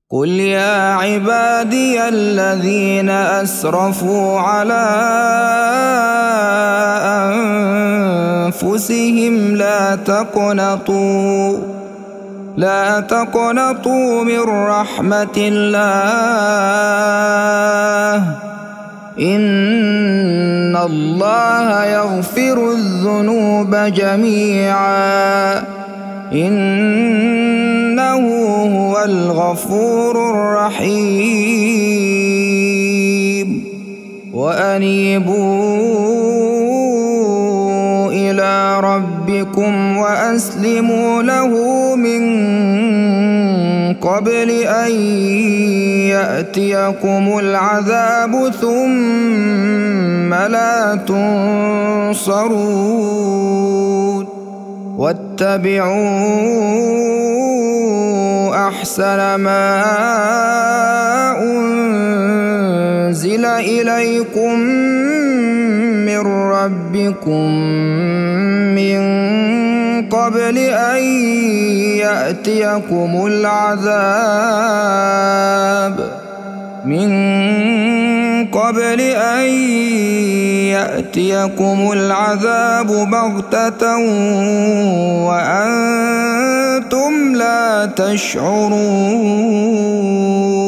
قل يا عبادي الذين أسرفوا على أنفسهم لا تقنطوا من رحمة الله إن الله يغفر الذنوب جميعا إنه هو الغفور الرحيم وأنيبوا إلى ربكم وأسلموا له من قبل أن يأتيكم العذاب ثم لا تنصرون واتبعوا أحسن ما أنزل إليكم من ربكم من قبل أن يأتيكم العذاب بغتة وأنتم لا تشعرون